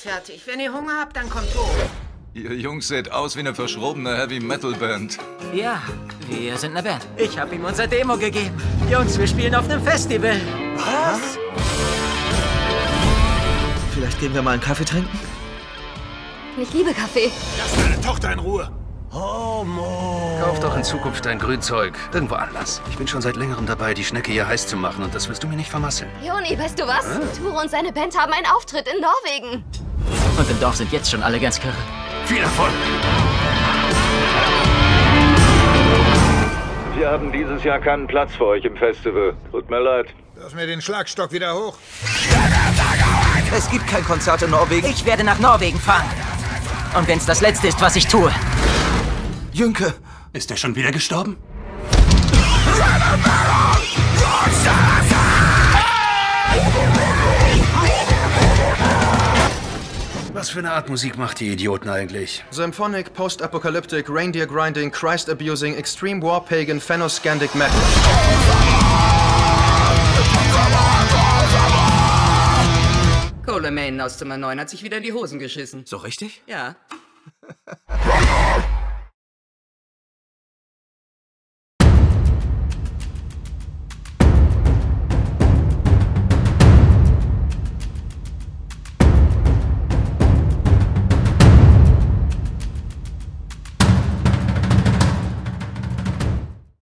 fertig. Wenn ihr Hunger habt, dann kommt hoch. Ihr Jungs seht aus wie eine verschrobene Heavy-Metal-Band. Ja, wir sind eine Band. Ich habe ihm unser Demo gegeben. Jungs, wir spielen auf einem Festival. Was? Vielleicht gehen wir mal einen Kaffee trinken? Ich liebe Kaffee. Lass deine Tochter in Ruhe. Homo. Kauf doch in Zukunft dein Grünzeug irgendwo anders. Ich bin schon seit längerem dabei, die Schnecke hier heiß zu machen und das wirst du mir nicht vermasseln. Joni, weißt du was? Turo und seine Band haben einen Auftritt in Norwegen. Und im Dorf sind jetzt schon alle ganz kirre. Viel Erfolg! Wir haben dieses Jahr keinen Platz für euch im Festival. Tut mir leid. Lass mir den Schlagstock wieder hoch. Es gibt kein Konzert in Norwegen. Ich werde nach Norwegen fahren. Und wenn es das Letzte ist, was ich tue. Jünke. Ist er schon wieder gestorben? Was für eine Art Musik macht die Idioten eigentlich? Symphonic, Post-Apocalyptic, Reindeer Grinding, Christ-Abusing, Extreme War Pagan, Phanoscandic Metal. Coleman aus Zimmer 9 hat sich wieder in die Hosen geschissen. So richtig? Ja.